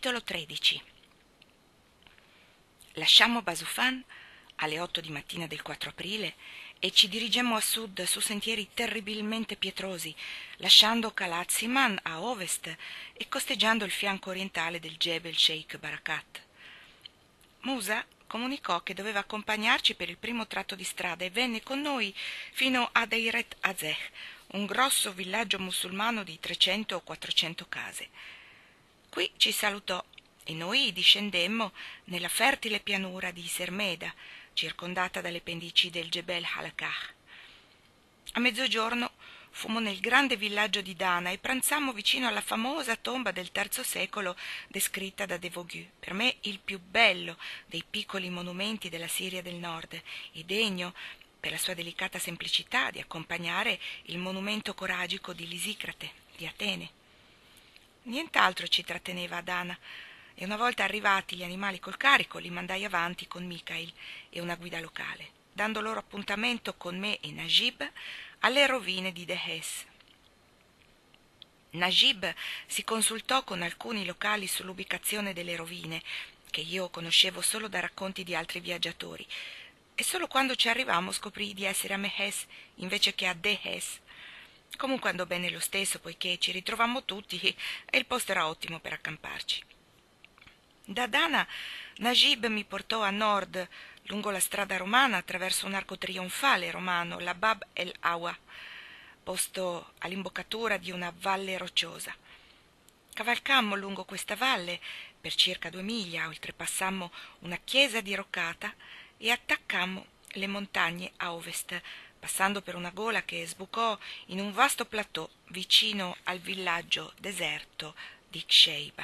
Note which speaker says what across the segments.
Speaker 1: Capitolo 13. Lasciammo Basufan alle 8 di mattina del 4 aprile e ci dirigemmo a sud su sentieri terribilmente pietrosi, lasciando Khalat Siman a ovest e costeggiando il fianco orientale del Jebel Sheikh Barakat. Musa comunicò che doveva accompagnarci per il primo tratto di strada e venne con noi fino a Deiret Azeh, un grosso villaggio musulmano di 300 o 400 case. Qui ci salutò e noi discendemmo nella fertile pianura di Sermeda, circondata dalle pendici del Jebel Halakah. A mezzogiorno fummo nel grande villaggio di Dana e pranzammo vicino alla famosa tomba del III secolo descritta da de Vaugoux, per me il più bello dei piccoli monumenti della Siria del Nord e degno, per la sua delicata semplicità, di accompagnare il monumento coragico di Lisicrate, di Atene. Nient'altro ci tratteneva a Dana, e una volta arrivati gli animali col carico li mandai avanti con Michael e una guida locale, dando loro appuntamento con me e Najib alle rovine di Dehes. Najib si consultò con alcuni locali sull'ubicazione delle rovine, che io conoscevo solo da racconti di altri viaggiatori, e solo quando ci arrivammo scoprì di essere a Mehes invece che a Dehes. Comunque andò bene lo stesso, poiché ci ritrovammo tutti e il posto era ottimo per accamparci. Da Dana Najib mi portò a nord lungo la strada romana attraverso un arco trionfale romano, la Bab el-Awa, posto all'imboccatura di una valle rocciosa. Cavalcammo lungo questa valle per circa 2 miglia, oltrepassammo una chiesa diroccata e attaccammo le montagne a ovest, passando per una gola che sbucò in un vasto plateau vicino al villaggio deserto di Kseiba.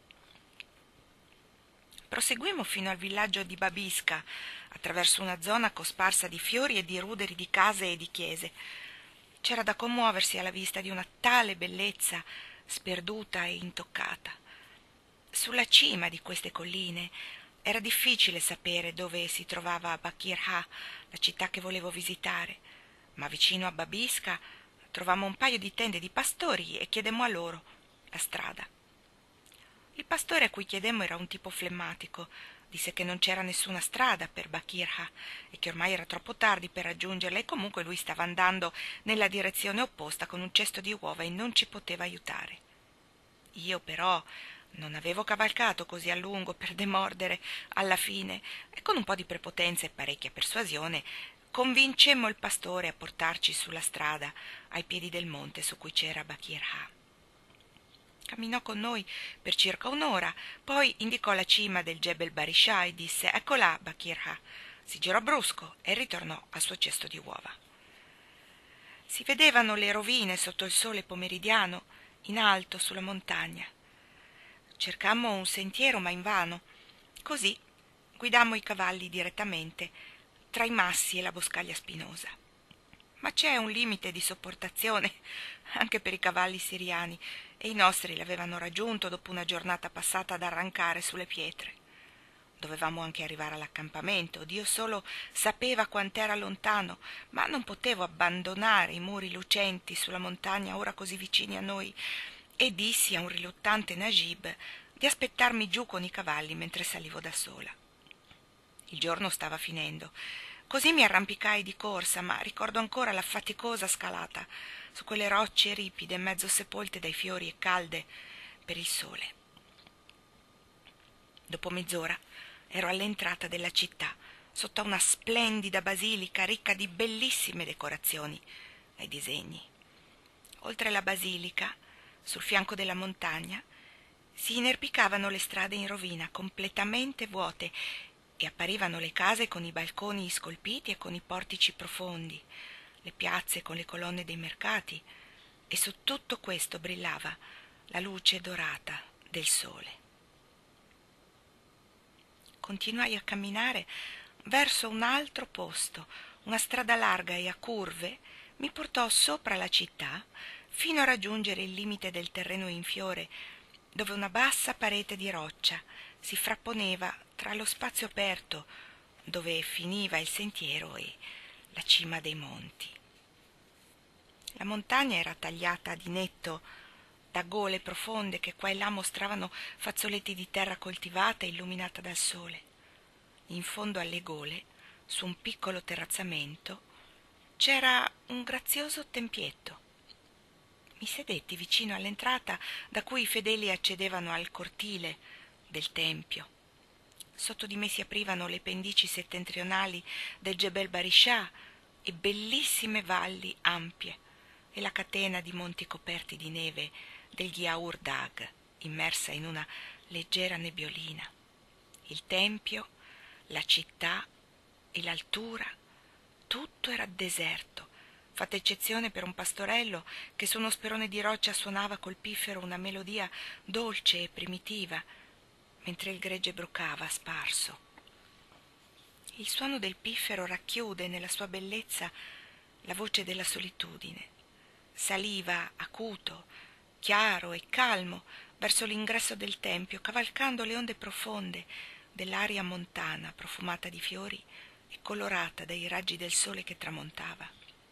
Speaker 1: Proseguimmo fino al villaggio di Babisca, attraverso una zona cosparsa di fiori e di ruderi di case e di chiese. C'era da commuoversi alla vista di una tale bellezza sperduta e intoccata. Sulla cima di queste colline era difficile sapere dove si trovava Bakirha, la città che volevo visitare, ma vicino a Babisca trovammo un paio di tende di pastori e chiedemmo a loro la strada. Il pastore a cui chiedemmo era un tipo flemmatico. Disse che non c'era nessuna strada per Bakirha e che ormai era troppo tardi per raggiungerla, e comunque lui stava andando nella direzione opposta con un cesto di uova e non ci poteva aiutare. Io però non avevo cavalcato così a lungo per demordere alla fine, e con un po' di prepotenza e parecchia persuasione convincemmo il pastore a portarci sulla strada ai piedi del monte su cui c'era Bakirha. Camminò con noi per circa un'ora, poi indicò la cima del Jebel Barisha e disse: «Ecco là, Bakirha». Si girò brusco e ritornò al suo cesto di uova. Si vedevano le rovine sotto il sole pomeridiano, in alto sulla montagna. Cercammo un sentiero, ma invano. Così guidammo i cavalli direttamente tra i massi e la boscaglia spinosa. Ma c'è un limite di sopportazione anche per i cavalli siriani, e i nostri l'avevano raggiunto dopo una giornata passata ad arrancare sulle pietre. Dovevamo anche arrivare all'accampamento. Dio solo sapeva quant'era lontano, ma non potevo abbandonare i muri lucenti sulla montagna ora così vicini a noi, e dissi a un riluttante Najib di aspettarmi giù con i cavalli mentre salivo da sola. Il giorno stava finendo. Così mi arrampicai di corsa, ma ricordo ancora la faticosa scalata su quelle rocce ripide, mezzo sepolte dai fiori e calde per il sole. Dopo mezz'ora ero all'entrata della città, sotto una splendida basilica ricca di bellissime decorazioni e disegni. Oltre la basilica, sul fianco della montagna, si inerpicavano le strade in rovina, completamente vuote, e apparivano le case con i balconi scolpiti e con i portici profondi, le piazze con le colonne dei mercati, e su tutto questo brillava la luce dorata del sole. Continuai a camminare verso un altro posto. Una strada larga e a curve mi portò sopra la città fino a raggiungere il limite del terreno in fiore, dove una bassa parete di roccia si frapponeva tra lo spazio aperto dove finiva il sentiero e la cima dei monti. La montagna era tagliata di netto da gole profonde che qua e là mostravano fazzoletti di terra coltivata e illuminata dal sole. In fondo alle gole, su un piccolo terrazzamento, c'era un grazioso tempietto. Mi sedetti vicino all'entrata da cui i fedeli accedevano al cortile del tempio. Sotto di me si aprivano le pendici settentrionali del Jebel Bariscià e bellissime valli ampie e la catena di monti coperti di neve del Ghiaur Dag, immersa in una leggera nebbiolina. Il tempio, la città e l'altura, tutto era deserto, fatta eccezione per un pastorello che su uno sperone di roccia suonava col piffero una melodia dolce e primitiva, mentre il gregge brucava sparso. Il suono del piffero racchiude nella sua bellezza la voce della solitudine. Saliva acuto, chiaro e calmo verso l'ingresso del tempio, cavalcando le onde profonde dell'aria montana profumata di fiori e colorata dai raggi del sole che tramontava.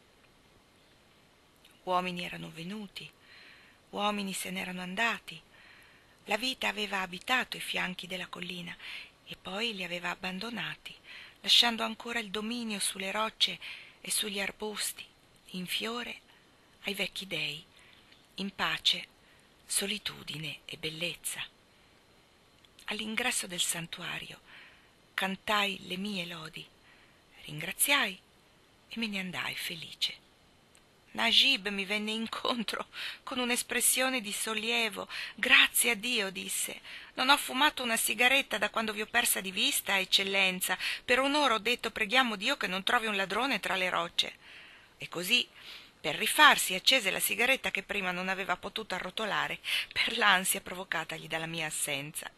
Speaker 1: Uomini erano venuti, uomini se n'erano andati. La vita aveva abitato i fianchi della collina e poi li aveva abbandonati, lasciando ancora il dominio sulle rocce e sugli arbusti, in fiore ai vecchi dei, in pace, solitudine e bellezza. All'ingresso del santuario cantai le mie lodi, ringraziai e me ne andai felice. Najib mi venne incontro con un'espressione di sollievo. «Grazie a Dio», disse. «Non ho fumato una sigaretta da quando vi ho persa di vista, eccellenza. Per un'ora ho detto preghiamo Dio che non trovi un ladrone tra le rocce». E così, per rifarsi, accese la sigaretta che prima non aveva potuto arrotolare per l'ansia provocatagli dalla mia assenza.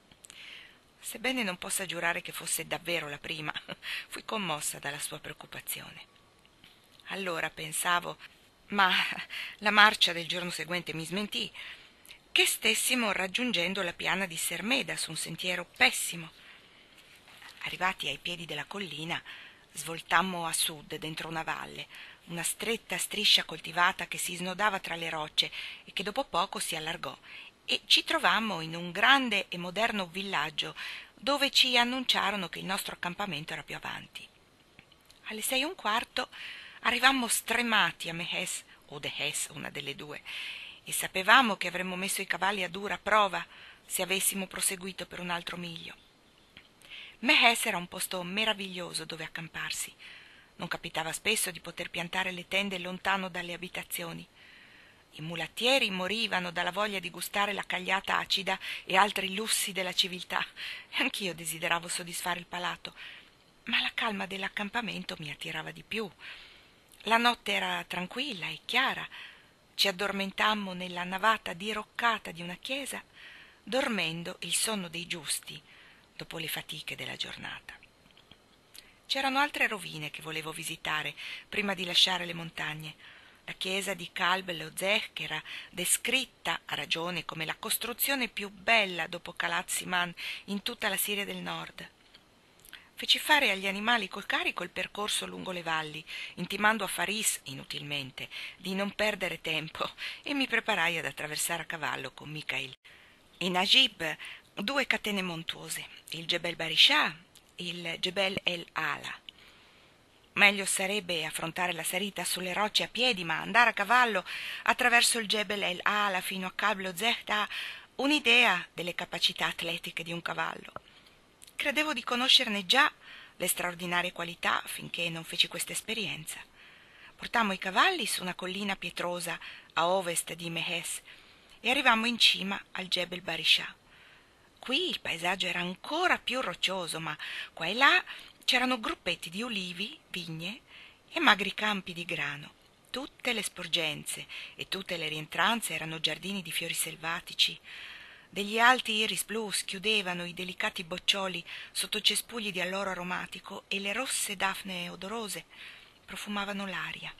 Speaker 1: Sebbene non possa giurare che fosse davvero la prima, fui commossa dalla sua preoccupazione. Allora pensavo, ma la marcia del giorno seguente mi smentì, che stessimo raggiungendo la piana di Sermeda su un sentiero pessimo. Arrivati ai piedi della collina, svoltammo a sud dentro una valle, una stretta striscia coltivata che si snodava tra le rocce e che dopo poco si allargò, e ci trovammo in un grande e moderno villaggio dove ci annunciarono che il nostro accampamento era più avanti. Alle 6:15 arrivammo stremati a Mehes o Dehes, una delle due, e sapevamo che avremmo messo i cavalli a dura prova se avessimo proseguito per un altro miglio. Mehes era un posto meraviglioso dove accamparsi. Non capitava spesso di poter piantare le tende lontano dalle abitazioni. I mulattieri morivano dalla voglia di gustare la cagliata acida e altri lussi della civiltà, e anch'io desideravo soddisfare il palato, ma la calma dell'accampamento mi attirava di più. La notte era tranquilla e chiara. Ci addormentammo nella navata diroccata di una chiesa, dormendo il sonno dei giusti dopo le fatiche della giornata. C'erano altre rovine che volevo visitare prima di lasciare le montagne. La chiesa di Kalb Lozeh, che era descritta a ragione come la costruzione più bella dopo Kalat Siman in tutta la Siria del Nord. Feci fare agli animali col carico il percorso lungo le valli, intimando a Faris, inutilmente, di non perdere tempo, e mi preparai ad attraversare a cavallo con Mikhail e Najib 2 catene montuose, il Jebel Bariscià e il Jebel El Ala. Meglio sarebbe affrontare la salita sulle rocce a piedi, ma andare a cavallo attraverso il Jebel El Ala fino a Kalb Lozeh dà un'idea delle capacità atletiche di un cavallo. Credevo di conoscerne già le straordinarie qualità finché non feci questa esperienza. Portammo i cavalli su una collina pietrosa a ovest di Mehes e arrivammo in cima al Jebel Bariscià. Qui il paesaggio era ancora più roccioso, ma qua e là c'erano gruppetti di ulivi, vigne e magri campi di grano. Tutte le sporgenze e tutte le rientranze erano giardini di fiori selvatici. Degli alti iris blu schiudevano i delicati boccioli sotto cespugli di alloro aromatico e le rosse dafne odorose profumavano l'aria.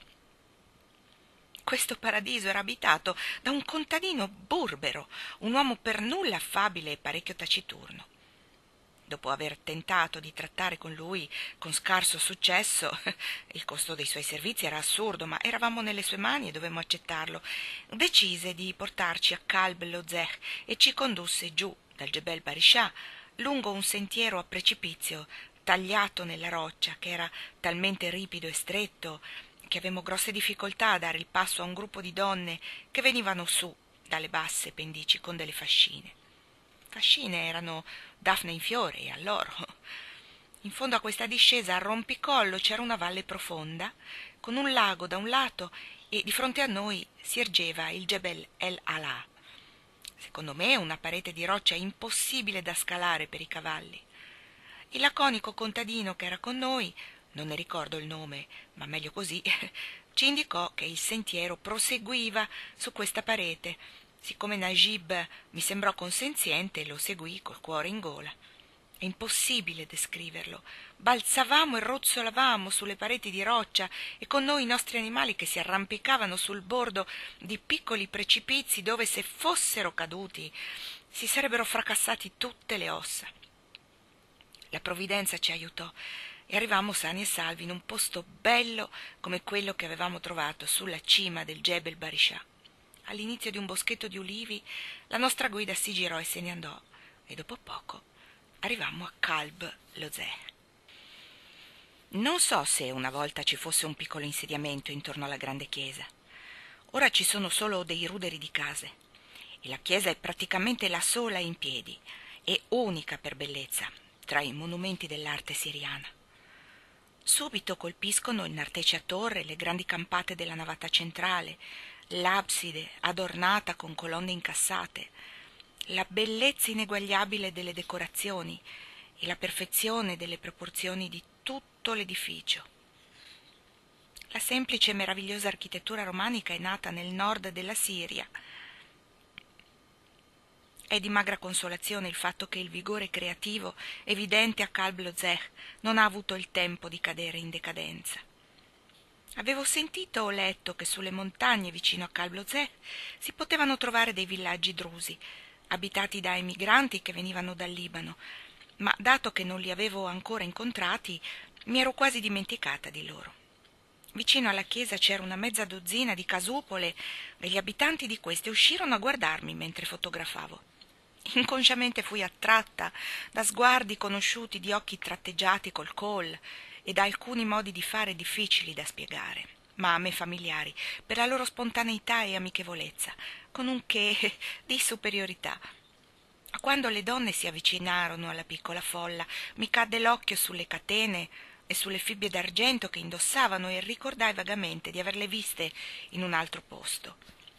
Speaker 1: Questo paradiso era abitato da un contadino burbero, un uomo per nulla affabile e parecchio taciturno. Dopo aver tentato di trattare con lui con scarso successo, il costo dei suoi servizi era assurdo, ma eravamo nelle sue mani e dovemmo accettarlo, decise di portarci a Kalb Lozech e ci condusse giù dal Jebel Bariscià lungo un sentiero a precipizio tagliato nella roccia, che era talmente ripido e stretto che avevamo grosse difficoltà a dare il passo a un gruppo di donne che venivano su dalle basse pendici con delle fascine. Fascine erano Daphne in fiore e alloro. In fondo a questa discesa a rompicollo c'era una valle profonda, con un lago da un lato, e di fronte a noi si ergeva il Jebel El Ala. Secondo me una parete di roccia impossibile da scalare per i cavalli. Il laconico contadino che era con noi, non ne ricordo il nome, ma meglio così, ci indicò che il sentiero proseguiva su questa parete. Siccome Najib mi sembrò consenziente, lo seguì col cuore in gola. È impossibile descriverlo. Balzavamo e rozzolavamo sulle pareti di roccia e con noi i nostri animali che si arrampicavano sul bordo di piccoli precipizi dove, se fossero caduti, si sarebbero fracassati tutte le ossa. La provvidenza ci aiutò e arrivammo sani e salvi in un posto bello come quello che avevamo trovato sulla cima del Jebel Bariscià. All'inizio di un boschetto di ulivi la nostra guida si girò e se ne andò, e dopo poco arrivammo a Kalb Lozeh. Non so se una volta ci fosse un piccolo insediamento intorno alla grande chiesa. Ora ci sono solo dei ruderi di case e la chiesa è praticamente la sola in piedi e unica per bellezza tra i monumenti dell'arte siriana. Subito colpiscono il nartecea torre, le grandi campate della navata centrale, l'abside adornata con colonne incassate, la bellezza ineguagliabile delle decorazioni e la perfezione delle proporzioni di tutto l'edificio. La semplice e meravigliosa architettura romanica è nata nel nord della Siria. È di magra consolazione il fatto che il vigore creativo evidente a Kalb Lozeh non ha avuto il tempo di cadere in decadenza. Avevo sentito o letto che sulle montagne vicino a Kalb Lozeh si potevano trovare dei villaggi drusi, abitati da emigranti che venivano dal Libano, ma dato che non li avevo ancora incontrati, mi ero quasi dimenticata di loro. Vicino alla chiesa c'era una mezza dozzina di casupole e gli abitanti di queste uscirono a guardarmi mentre fotografavo. Inconsciamente fui attratta da sguardi conosciuti di occhi tratteggiati col kohl e da alcuni modi di fare difficili da spiegare, ma a me familiari per la loro spontaneità e amichevolezza, con un che di superiorità. Quando le donne si avvicinarono alla piccola folla, mi cadde l'occhio sulle catene e sulle fibbie d'argento che indossavano e ricordai vagamente di averle viste in un altro posto.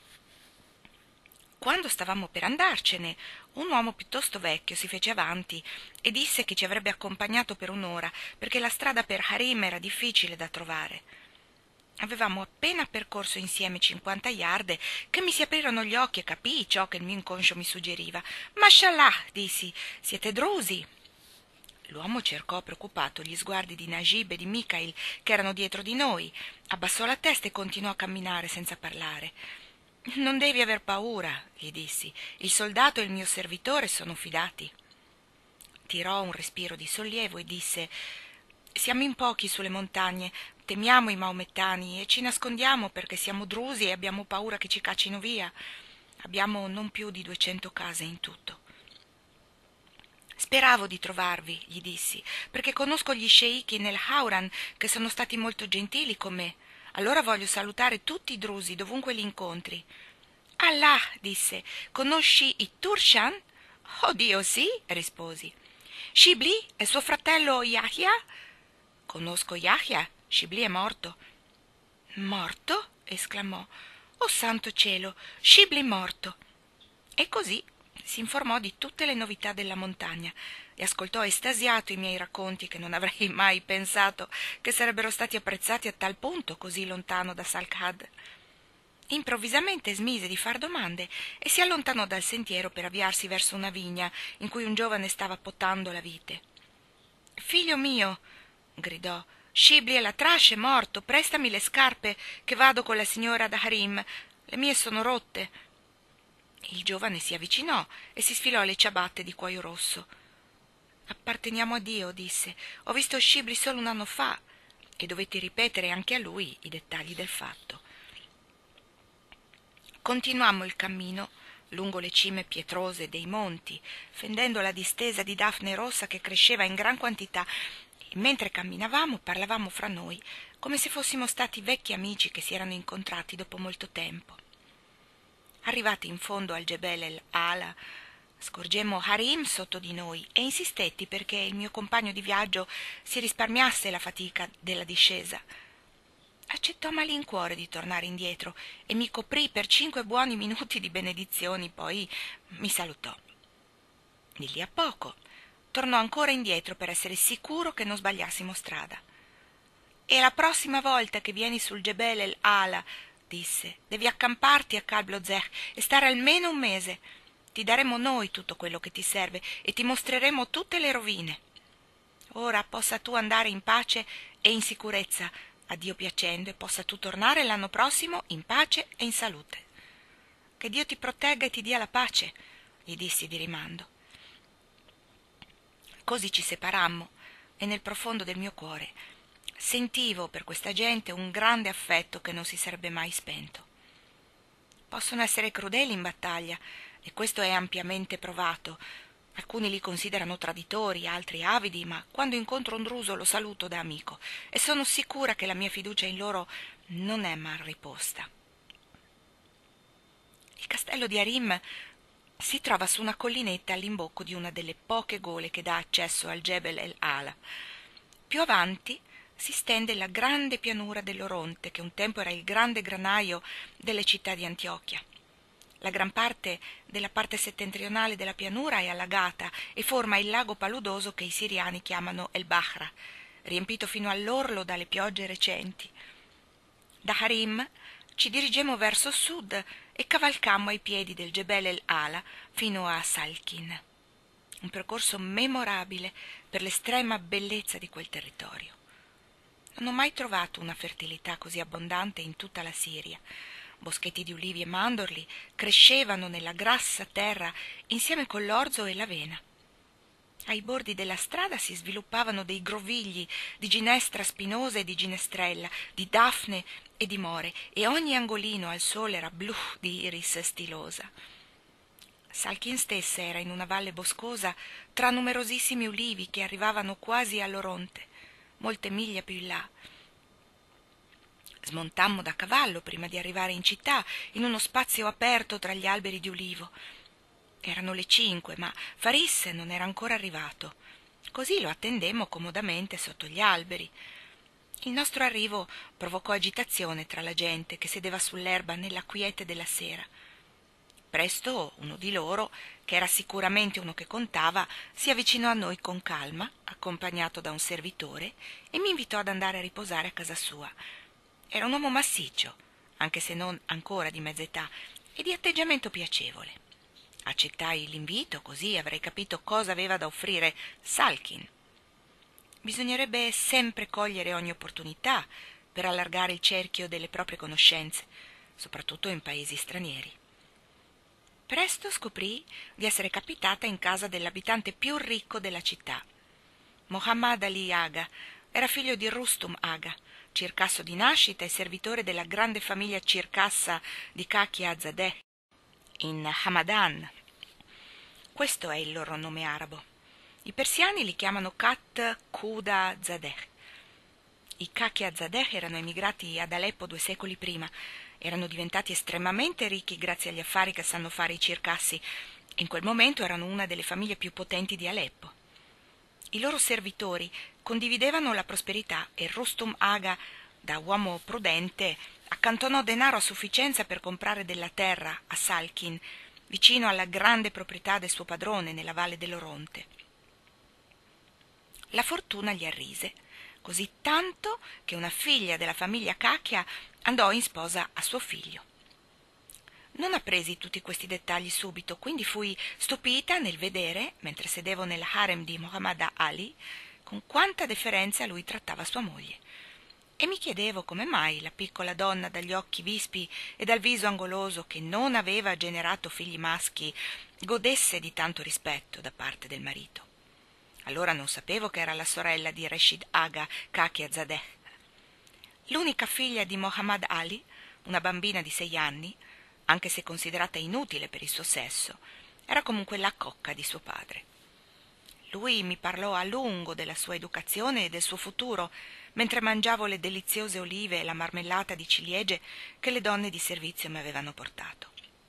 Speaker 1: Quando stavamo per andarcene, un uomo piuttosto vecchio si fece avanti e disse che ci avrebbe accompagnato per un'ora, perché la strada per Harim era difficile da trovare. Avevamo appena percorso insieme 50 yard che mi si aprirono gli occhi e capii ciò che il mio inconscio mi suggeriva. «Mashallah», dissi, «siete drusi». L'uomo cercò preoccupato gli sguardi di Najib e di Mikhail, che erano dietro di noi, abbassò la testa e continuò a camminare senza parlare. «Non devi aver paura», gli dissi, «il soldato e il mio servitore sono fidati». Tirò un respiro di sollievo e disse: «Siamo in pochi sulle montagne, temiamo i maomettani e ci nascondiamo perché siamo drusi e abbiamo paura che ci caccino via. Abbiamo non più di 200 case in tutto». «Speravo di trovarvi», gli dissi, «perché conosco gli sceicchi nel Hauran che sono stati molto gentili con me. Allora voglio salutare tutti i drusi dovunque li incontri». «Allah», disse, «conosci i Turshan?» «Oh Dio, sì», risposi. «Shibli e suo fratello Yahya?» «Conosco Yahya, Shibli è morto». «Morto?» esclamò. «Oh santo cielo, Shibli morto!» E così si informò di tutte le novità della montagna e ascoltò estasiato i miei racconti, che non avrei mai pensato che sarebbero stati apprezzati a tal punto così lontano da Salkhad. Improvvisamente smise di far domande e si allontanò dal sentiero per avviarsi verso una vigna in cui un giovane stava potando la vite. «Figlio mio», gridò, «Shibli è la trascia, è morto, prestami le scarpe che vado con la signora da Harim, le mie sono rotte». Il giovane si avvicinò e si sfilò le ciabatte di cuoio rosso. Apparteniamo a Dio, disse. Ho visto Scibli solo un anno fa e dovetti ripetere anche a lui i dettagli del fatto. Continuammo il cammino lungo le cime pietrose dei monti, fendendo la distesa di daphne rossa che cresceva in gran quantità, e mentre camminavamo parlavamo fra noi come se fossimo stati vecchi amici che si erano incontrati dopo molto tempo. Arrivati in fondo al Gebel el Ala, scorgemmo Harim sotto di noi e insistetti perché il mio compagno di viaggio si risparmiasse la fatica della discesa. Accettò a malincuore di tornare indietro e mi coprì per 5 buoni minuti di benedizioni, poi mi salutò. Di lì a poco tornò ancora indietro per essere sicuro che non sbagliassimo strada. «E la prossima volta che vieni sul Gebel el Ala», disse, «devi accamparti a Kalb Zeh e stare almeno un mese. Ti daremo noi tutto quello che ti serve e ti mostreremo tutte le rovine. Ora possa tu andare in pace e in sicurezza, a Dio piacendo, e possa tu tornare l'anno prossimo in pace e in salute. Che Dio ti protegga e ti dia la pace», gli dissi di rimando. Così ci separammo e nel profondo del mio cuore sentivo per questa gente un grande affetto che non si sarebbe mai spento. Possono essere crudeli in battaglia, e questo è ampiamente provato. Alcuni li considerano traditori, altri avidi, ma quando incontro un druso lo saluto da amico e sono sicura che la mia fiducia in loro non è mal riposta. Il castello di Harim si trova su una collinetta all'imbocco di una delle poche gole che dà accesso al Jebel el Ala. Più avanti si stende la grande pianura dell'Oronte, che un tempo era il grande granaio delle città di Antiochia. La gran parte della parte settentrionale della pianura è allagata e forma il lago paludoso che i siriani chiamano El Bahra, riempito fino all'orlo dalle piogge recenti. Da Harim ci dirigemmo verso sud e cavalcammo ai piedi del Jebel el Ala fino a Salkin. Un percorso memorabile per l'estrema bellezza di quel territorio. Non ho mai trovato una fertilità così abbondante in tutta la Siria. Boschetti di ulivi e mandorli crescevano nella grassa terra insieme con l'orzo e l'avena. Ai bordi della strada si sviluppavano dei grovigli di ginestra spinosa e di ginestrella, di dafne e di more, e ogni angolino al sole era blu di iris stilosa. Salkin stessa era in una valle boscosa tra numerosissimi ulivi che arrivavano quasi all'Oronte, molte miglia più in là. Smontammo da cavallo prima di arrivare in città, in uno spazio aperto tra gli alberi di ulivo. Erano le 5, ma Faris non era ancora arrivato. Così lo attendemmo comodamente sotto gli alberi. Il nostro arrivo provocò agitazione tra la gente che sedeva sull'erba nella quiete della sera. Presto uno di loro, che era sicuramente uno che contava, si avvicinò a noi con calma, accompagnato da un servitore, e mi invitò ad andare a riposare a casa sua. Era un uomo massiccio, anche se non ancora di mezza età, e di atteggiamento piacevole. Accettai l'invito, così avrei capito cosa aveva da offrire Salkin. Bisognerebbe sempre cogliere ogni opportunità per allargare il cerchio delle proprie conoscenze, soprattutto in paesi stranieri. Presto scoprì di essere capitata in casa dell'abitante più ricco della città. Mohammad Ali Aga era figlio di Rustum Aga, circasso di nascita e servitore della grande famiglia circassa di Kakia Zadeh in Hamadan. Questo è il loro nome arabo. I persiani li chiamano Kat Kuda Zadeh. I Kakia Zadeh erano emigrati ad Aleppo 2 secoli prima. Erano diventati estremamente ricchi grazie agli affari che sanno fare i circassi. In quel momento erano una delle famiglie più potenti di Aleppo. I loro servitori condividevano la prosperità e Rustum Aga, da uomo prudente, accantonò denaro a sufficienza per comprare della terra a Salkin, vicino alla grande proprietà del suo padrone nella valle dell'Oronte. La fortuna gli arrise, così tanto che una figlia della famiglia Kakia andò in sposa a suo figlio. Non appresi tutti questi dettagli subito, quindi fui stupita nel vedere, mentre sedevo nel harem di Muhammad Ali, con quanta deferenza lui trattava sua moglie. E mi chiedevo come mai la piccola donna dagli occhi vispi e dal viso angoloso, che non aveva generato figli maschi, godesse di tanto rispetto da parte del marito. Allora non sapevo che era la sorella di Rashid Aga Kakiazadeh, l'unica figlia di Mohammad Ali, una bambina di 6 anni, anche se considerata inutile per il suo sesso, era comunque la cocca di suo padre. Lui mi parlò a lungo della sua educazione e del suo futuro, mentre mangiavo le deliziose olive e la marmellata di ciliegie che le donne di servizio mi avevano portato.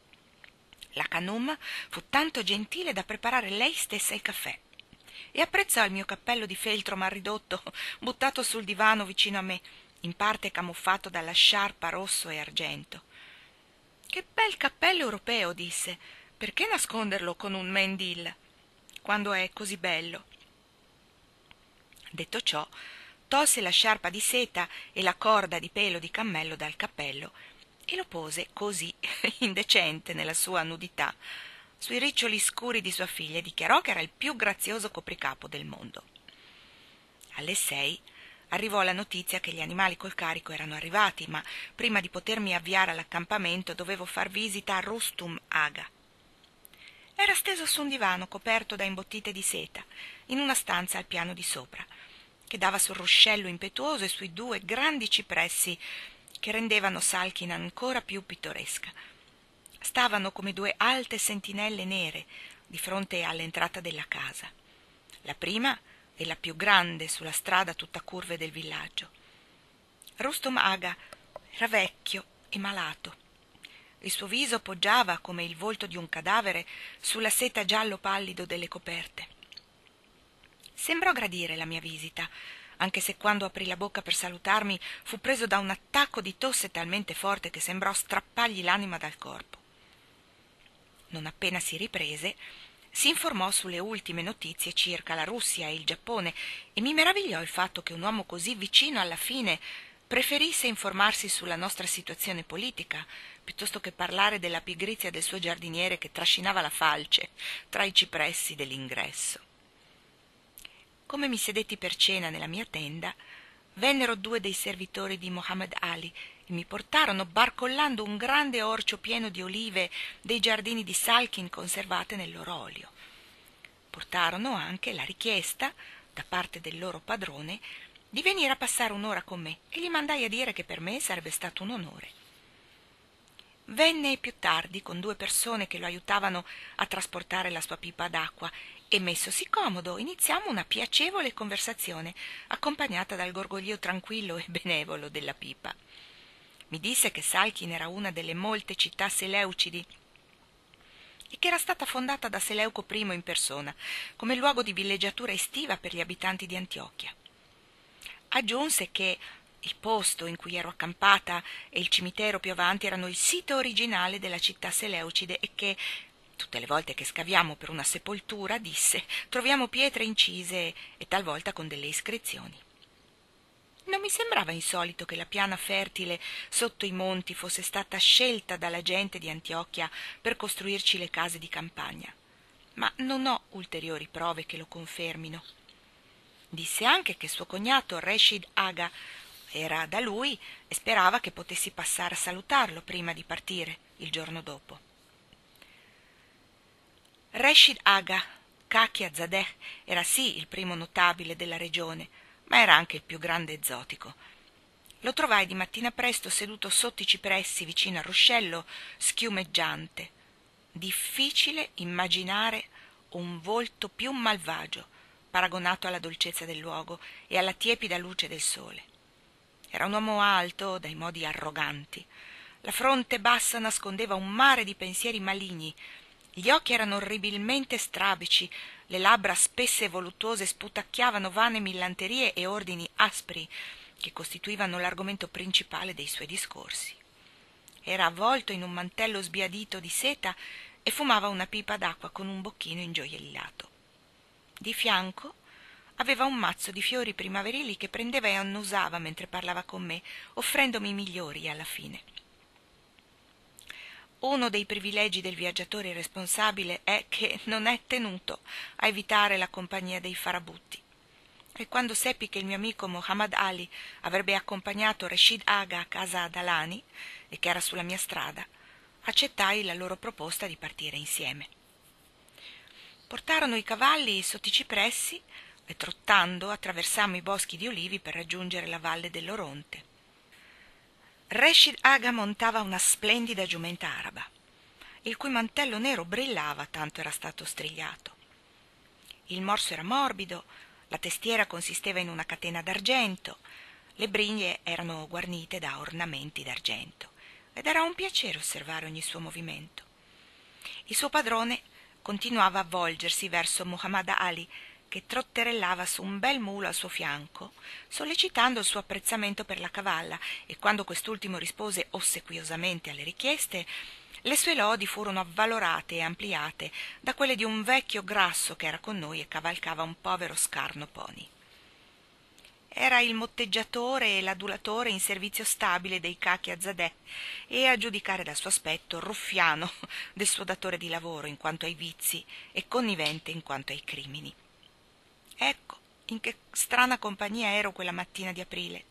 Speaker 1: La Khanum fu tanto gentile da preparare lei stessa il caffè e apprezzò il mio cappello di feltro mal ridotto, buttato sul divano vicino a me, in parte camuffato dalla sciarpa rosso e argento. «Che bel cappello europeo», disse. «Perché nasconderlo con un mendil, quando è così bello?» Detto ciò, tolse la sciarpa di seta e la corda di pelo di cammello dal cappello e lo pose così, indecente nella sua nudità, sui riccioli scuri di sua figlia e dichiarò che era il più grazioso copricapo del mondo. Alle 6 arrivò la notizia che gli animali col carico erano arrivati, ma prima di potermi avviare all'accampamento dovevo far visita a Rustum Aga. Era steso su un divano coperto da imbottite di seta, in una stanza al piano di sopra, che dava sul ruscello impetuoso e sui 2 grandi cipressi che rendevano Salkin ancora più pittoresca. Stavano come 2 alte sentinelle nere di fronte all'entrata della casa. La prima è la più grande sulla strada tutta curve del villaggio. Rustum Aga era vecchio e malato. Il suo viso poggiava come il volto di un cadavere sulla seta giallo pallido delle coperte. Sembrò gradire la mia visita, anche se quando aprì la bocca per salutarmi fu preso da un attacco di tosse talmente forte che sembrò strappargli l'anima dal corpo. Non appena si riprese, si informò sulle ultime notizie circa la Russia e il Giappone e mi meravigliò il fatto che un uomo così vicino alla fine preferisse informarsi sulla nostra situazione politica piuttosto che parlare della pigrizia del suo giardiniere che trascinava la falce tra i cipressi dell'ingresso. Come mi sedetti per cena nella mia tenda, vennero 2 dei servitori di Mohammad Ali e mi portarono barcollando un grande orcio pieno di olive dei giardini di Salkin conservate nel loro olio. Portarono anche la richiesta, da parte del loro padrone, di venire a passare un'ora con me e gli mandai a dire che per me sarebbe stato un onore. Venne più tardi con 2 persone che lo aiutavano a trasportare la sua pipa d'acqua e, messosi comodo, iniziamo una piacevole conversazione accompagnata dal gorgoglio tranquillo e benevolo della pipa. Mi disse che Salkin era una delle molte città seleucidi e che era stata fondata da Seleuco I in persona come luogo di villeggiatura estiva per gli abitanti di Antiochia. Aggiunse che il posto in cui ero accampata e il cimitero più avanti erano il sito originale della città seleucide e che tutte le volte che scaviamo per una sepoltura, disse, troviamo pietre incise e talvolta con delle iscrizioni. Non mi sembrava insolito che la piana fertile sotto i monti fosse stata scelta dalla gente di Antiochia per costruirci le case di campagna, ma non ho ulteriori prove che lo confermino. Disse anche che suo cognato Rashid Aga era da lui e sperava che potessi passare a salutarlo prima di partire il giorno dopo. Rashid Aga Kakiazadeh era sì il primo notabile della regione, ma era anche il più grande e zotico. Lo trovai di mattina presto seduto sotto i cipressi vicino al ruscello schiumeggiante. Difficile immaginare un volto più malvagio, paragonato alla dolcezza del luogo e alla tiepida luce del sole. Era un uomo alto, dai modi arroganti. La fronte bassa nascondeva un mare di pensieri maligni. Gli occhi erano orribilmente strabici, le labbra spesse e voluttuose sputacchiavano vane millanterie e ordini aspri che costituivano l'argomento principale dei suoi discorsi. Era avvolto in un mantello sbiadito di seta e fumava una pipa d'acqua con un bocchino ingioiellato. Di fianco aveva un mazzo di fiori primaverili che prendeva e annusava mentre parlava con me, offrendomi i migliori alla fine. Uno dei privilegi del viaggiatore irresponsabile è che non è tenuto a evitare la compagnia dei farabutti. E quando seppi che il mio amico Mohammad Ali avrebbe accompagnato Rashid Aga a casa ad Alani e che era sulla mia strada, accettai la loro proposta di partire insieme. Portarono i cavalli sotto i cipressi, e trottando attraversammo i boschi di olivi per raggiungere la valle dell'Oronte. Reshid Aga montava una splendida giumenta araba, il cui mantello nero brillava tanto era stato strigliato. Il morso era morbido, la testiera consisteva in una catena d'argento, le briglie erano guarnite da ornamenti d'argento, ed era un piacere osservare ogni suo movimento. Il suo padrone continuava a volgersi verso Muhammad Ali, che trotterellava su un bel mulo al suo fianco, sollecitando il suo apprezzamento per la cavalla, e quando quest'ultimo rispose ossequiosamente alle richieste, le sue lodi furono avvalorate e ampliate da quelle di un vecchio grasso che era con noi e cavalcava un povero scarno pony. Era il motteggiatore e l'adulatore in servizio stabile dei Kaki Azzadeh e, a giudicare dal suo aspetto, ruffiano del suo datore di lavoro in quanto ai vizi e connivente in quanto ai crimini. Ecco in che strana compagnia ero quella mattina di aprile.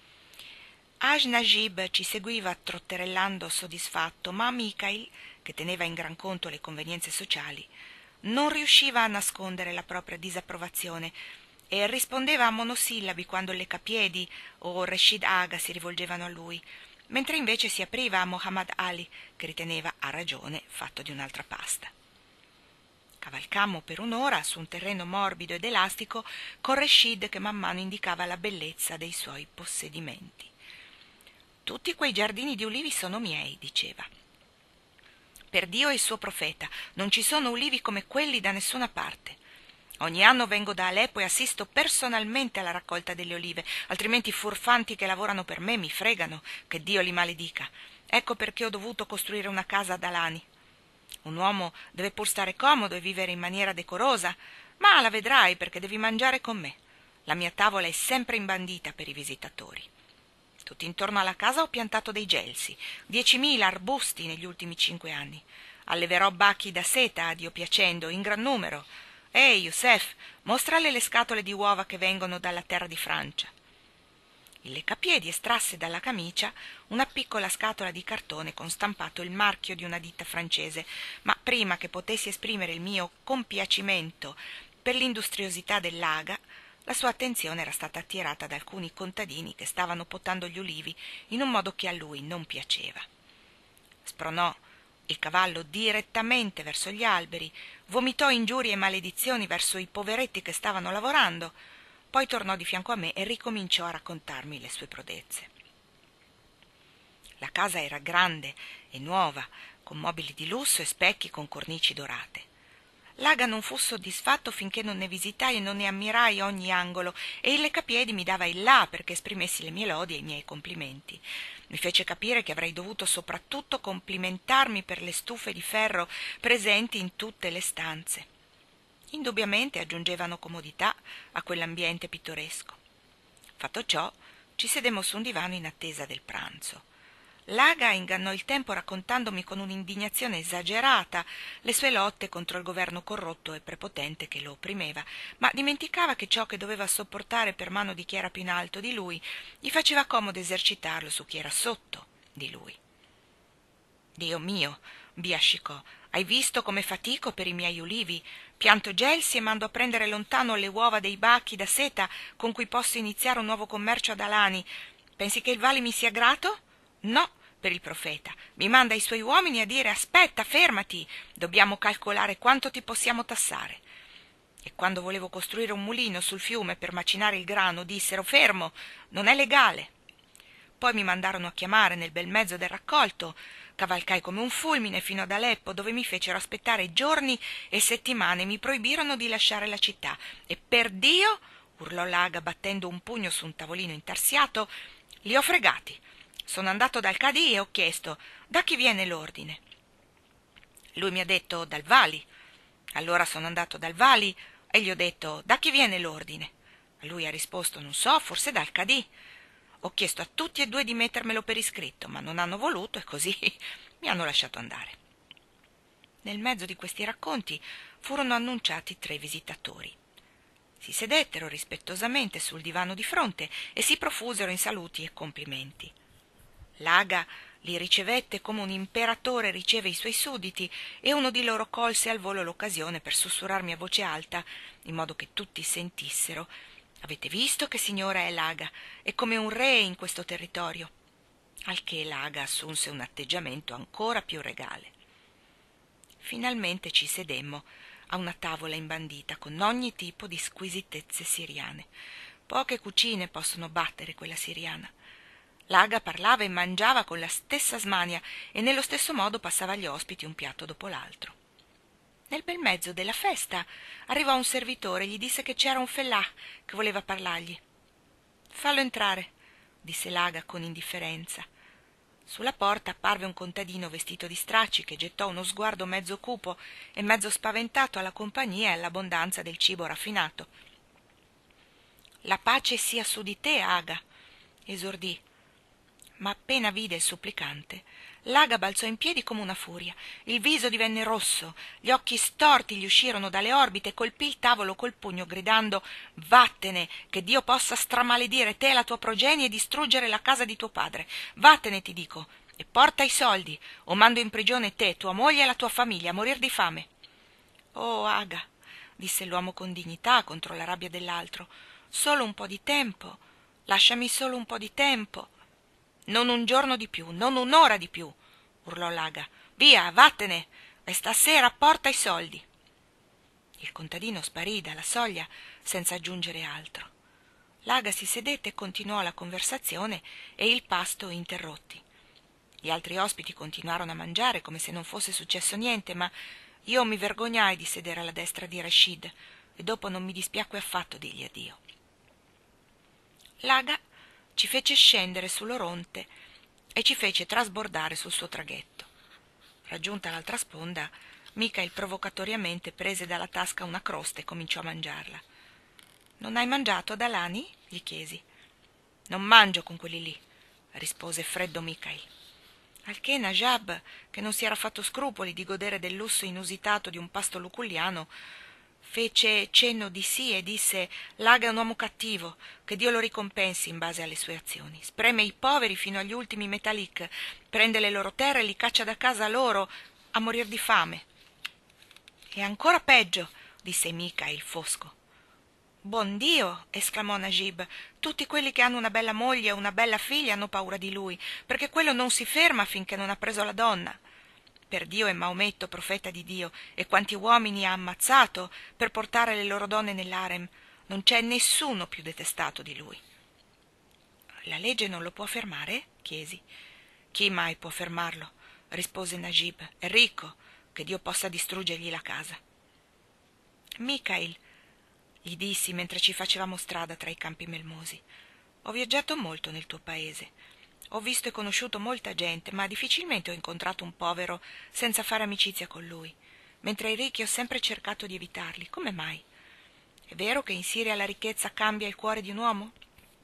Speaker 1: Haj Najib ci seguiva trotterellando soddisfatto, ma Mikhail, che teneva in gran conto le convenienze sociali, non riusciva a nascondere la propria disapprovazione e rispondeva a monosillabi quando le Capiedi o Reshid Aga si rivolgevano a lui, mentre invece si apriva a Muhammad Ali, che riteneva, a ragione, fatto di un'altra pasta. Cavalcammo per un'ora su un terreno morbido ed elastico con Reshid che man mano indicava la bellezza dei suoi possedimenti. «Tutti quei giardini di ulivi sono miei», diceva. «Per Dio e il suo profeta, non ci sono ulivi come quelli da nessuna parte. Ogni anno vengo da Aleppo e assisto personalmente alla raccolta delle olive, altrimenti i furfanti che lavorano per me mi fregano, che Dio li maledica. Ecco perché ho dovuto costruire una casa ad Alani. Un uomo deve pur stare comodo e vivere in maniera decorosa, ma la vedrai perché devi mangiare con me. La mia tavola è sempre imbandita per i visitatori. Tutto intorno alla casa ho piantato dei gelsi, 10.000 arbusti negli ultimi 5 anni. Alleverò bacchi da seta, a Dio piacendo, in gran numero. Ehi, Youssef, mostrale le scatole di uova che vengono dalla terra di Francia». Il Leccapiedi estrasse dalla camicia una piccola scatola di cartone con stampato il marchio di una ditta francese, ma prima che potessi esprimere il mio compiacimento per l'industriosità dell'Aga, la sua attenzione era stata attirata da alcuni contadini che stavano potando gli ulivi in un modo che a lui non piaceva. Spronò il cavallo direttamente verso gli alberi, vomitò ingiurie e maledizioni verso i poveretti che stavano lavorando, poi tornò di fianco a me e ricominciò a raccontarmi le sue prodezze. La casa era grande e nuova, con mobili di lusso e specchi con cornici dorate. L'Aga non fu soddisfatto finché non ne visitai e non ne ammirai ogni angolo, e il Leccapiedi mi dava il là perché esprimessi le mie lodi e i miei complimenti. Mi fece capire che avrei dovuto soprattutto complimentarmi per le stufe di ferro presenti in tutte le stanze. Indubbiamente aggiungevano comodità a quell'ambiente pittoresco. Fatto ciò, ci sedemmo su un divano in attesa del pranzo. L'Aga ingannò il tempo raccontandomi con un'indignazione esagerata le sue lotte contro il governo corrotto e prepotente che lo opprimeva, ma dimenticava che ciò che doveva sopportare per mano di chi era più in alto di lui gli faceva comodo esercitarlo su chi era sotto di lui. «Dio mio», biascicò, «hai visto come fatico per i miei ulivi? Pianto gelsi e mando a prendere lontano le uova dei bachi da seta con cui posso iniziare un nuovo commercio ad Alani. Pensi che il Vali mi sia grato? No, per il profeta. Mi manda i suoi uomini a dire: aspetta, fermati, dobbiamo calcolare quanto ti possiamo tassare. E quando volevo costruire un mulino sul fiume per macinare il grano, dissero: fermo, non è legale. Poi mi mandarono a chiamare nel bel mezzo del raccolto. Cavalcai come un fulmine fino ad Aleppo, dove mi fecero aspettare giorni e settimane, mi proibirono di lasciare la città. E per Dio, urlò l'Aga battendo un pugno su un tavolino intarsiato, li ho fregati. Sono andato dal Cadì e ho chiesto: da chi viene l'ordine? Lui mi ha detto: dal Vali. Allora sono andato dal Vali e gli ho detto: da chi viene l'ordine? Lui ha risposto: non so, forse dal Cadì. Ho chiesto a tutti e due di mettermelo per iscritto, ma non hanno voluto e così mi hanno lasciato andare. Nel mezzo di questi racconti furono annunciati 3 visitatori. Si sedettero rispettosamente sul divano di fronte e si profusero in saluti e complimenti. L'Aga Li ricevette come un imperatore riceve i suoi sudditi, e uno di loro colse al volo l'occasione per sussurrarmi a voce alta, in modo che tutti sentissero: «Avete visto che signora è Laga? È come un re in questo territorio». Al che Laga assunse un atteggiamento ancora più regale. Finalmente ci sedemmo a una tavola imbandita con ogni tipo di squisitezze siriane. Poche cucine possono battere quella siriana. Laga parlava e mangiava con la stessa smania e nello stesso modo passava agli ospiti un piatto dopo l'altro. Nel bel mezzo della festa arrivò un servitore e gli disse che c'era un fellah che voleva parlargli. «Fallo entrare», disse Laga con indifferenza. Sulla porta apparve un contadino vestito di stracci che gettò uno sguardo mezzo cupo e mezzo spaventato alla compagnia e all'abbondanza del cibo raffinato. «La pace sia su di te, Aga», esordì. Ma appena vide il supplicante, Laga balzò in piedi come una furia, il viso divenne rosso, gli occhi storti gli uscirono dalle orbite e colpì il tavolo col pugno gridando: «Vattene, che Dio possa stramaledire te e la tua progenie e distruggere la casa di tuo padre. Vattene, ti dico, e porta i soldi, o mando in prigione te, tua moglie e la tua famiglia a morir di fame». «Oh, Aga», disse l'uomo con dignità contro la rabbia dell'altro, «solo un po' di tempo, lasciami solo un po' di tempo». «Non un giorno di più, non un'ora di più», urlò Laga. «Via, vattene, e stasera porta i soldi». Il contadino sparì dalla soglia senza aggiungere altro. Laga si sedette e continuò la conversazione e il pasto interrotti. Gli altri ospiti continuarono a mangiare come se non fosse successo niente, ma io mi vergognai di sedere alla destra di Rashid e dopo non mi dispiacque affatto dirgli addio. Laga ci fece scendere sull'Oronte e ci fece trasbordare sul suo traghetto. Raggiunta l'altra sponda, Michael provocatoriamente prese dalla tasca una crosta e cominciò a mangiarla. «Non hai mangiato ad Alani?» gli chiesi. «Non mangio con quelli lì», rispose freddo Michael. Al che Najab, che non si era fatto scrupoli di godere del lusso inusitato di un pasto luculliano, fece cenno di sì e disse: «Laga è un uomo cattivo, che Dio lo ricompensi in base alle sue azioni. Spreme i poveri fino agli ultimi metalic, prende le loro terre e li caccia da casa loro a morir di fame». «È ancora peggio», disse Michael fosco. «Buon Dio!» esclamò Najib. «Tutti quelli che hanno una bella moglie o una bella figlia hanno paura di lui, perché quello non si ferma finché non ha preso la donna. Per Dio e Maometto, profeta di Dio, e quanti uomini ha ammazzato per portare le loro donne nell'harem, non c'è nessuno più detestato di lui». «La legge non lo può fermare?» chiesi. «Chi mai può fermarlo?» rispose Najib. «È ricco, che Dio possa distruggergli la casa». «Michael», gli dissi mentre ci facevamo strada tra i campi melmosi, «ho viaggiato molto nel tuo paese. Ho visto e conosciuto molta gente, ma difficilmente ho incontrato un povero senza fare amicizia con lui, mentre i ricchi ho sempre cercato di evitarli. Come mai? È vero che in Siria la ricchezza cambia il cuore di un uomo?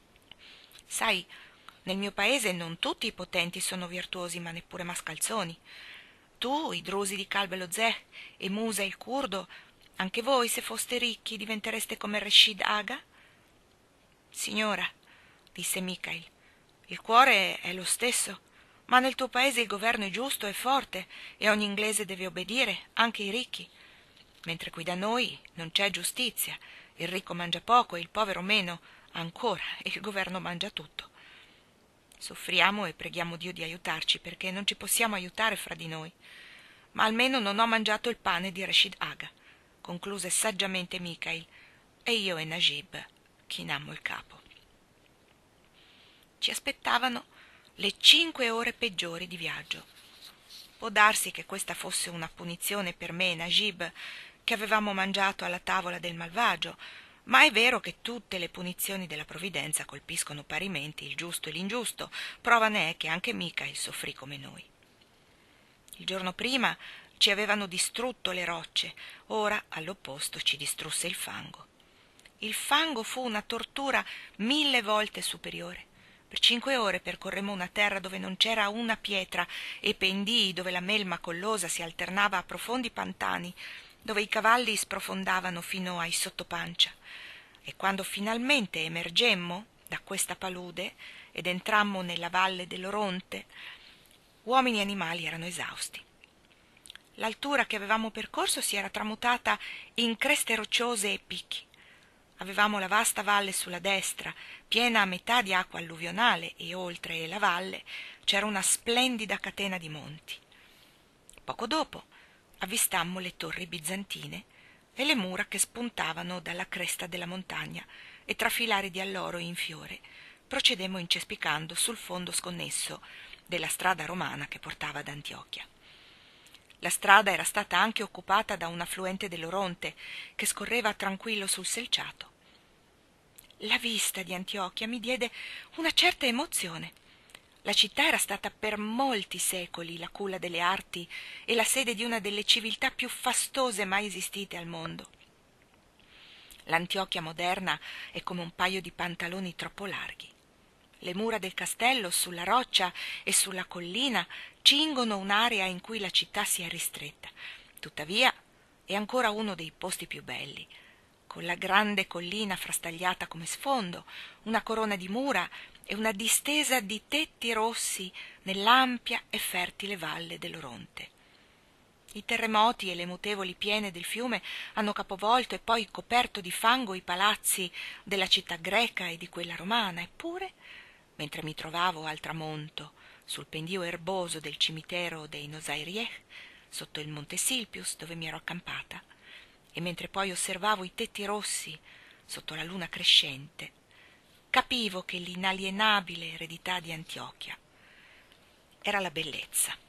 Speaker 1: Sai, nel mio paese non tutti i potenti sono virtuosi, ma neppure mascalzoni. Tu, i drusi di Calb lo Zeh, e Musa il curdo, anche voi, se foste ricchi, diventereste come Rashid Aga?» «Signora», disse Michael, «il cuore è lo stesso, ma nel tuo paese il governo è giusto e forte e ogni inglese deve obbedire, anche i ricchi, mentre qui da noi non c'è giustizia, il ricco mangia poco e il povero meno ancora, e il governo mangia tutto. Soffriamo e preghiamo Dio di aiutarci, perché non ci possiamo aiutare fra di noi. Ma almeno non ho mangiato il pane di Rashid Aga», concluse saggiamente Michael, e io e Najib chinammo il capo. Ci aspettavano le 5 ore peggiori di viaggio. Può darsi che questa fosse una punizione per me e Najib, che avevamo mangiato alla tavola del malvagio, ma è vero che tutte le punizioni della provvidenza colpiscono parimenti il giusto e l'ingiusto. Prova ne è che anche Michael soffrì come noi. Il giorno prima ci avevano distrutto le rocce, ora all'opposto ci distrusse il fango. Il fango fu una tortura 1000 volte superiore. Per 5 ore percorremmo una terra dove non c'era una pietra e pendii dove la melma collosa si alternava a profondi pantani, dove i cavalli sprofondavano fino ai sottopancia. E quando finalmente emergemmo da questa palude ed entrammo nella valle dell'Oronte, Uomini e animali erano esausti. L'altura che avevamo percorso si era tramutata in creste rocciose e picchi. Avevamo la vasta valle sulla destra, piena a metà di acqua alluvionale, e oltre la valle c'era una splendida catena di monti. Poco dopo avvistammo le torri bizantine e le mura che spuntavano dalla cresta della montagna, e tra filari di alloro in fiore procedemmo incespicando sul fondo sconnesso della strada romana che portava ad Antiochia. La strada era stata anche occupata da un affluente dell'Oronte che scorreva tranquillo sul selciato. La vista di Antiochia mi diede una certa emozione. La città era stata per molti secoli la culla delle arti e la sede di una delle civiltà più fastose mai esistite al mondo. L'Antiochia moderna è come un paio di pantaloni troppo larghi. Le mura del castello sulla roccia e sulla collina cingono un'area in cui la città si è ristretta. Tuttavia è ancora uno dei posti più belli, con la grande collina frastagliata come sfondo, una corona di mura e una distesa di tetti rossi nell'ampia e fertile valle dell'Oronte. I terremoti e le mutevoli piene del fiume hanno capovolto e poi coperto di fango i palazzi della città greca e di quella romana, eppure, mentre mi trovavo al tramonto sul pendio erboso del cimitero dei Nosairiech, sotto il monte Silpius dove mi ero accampata, e mentre poi osservavo i tetti rossi sotto la luna crescente, capivo che l'inalienabile eredità di Antiochia era la bellezza.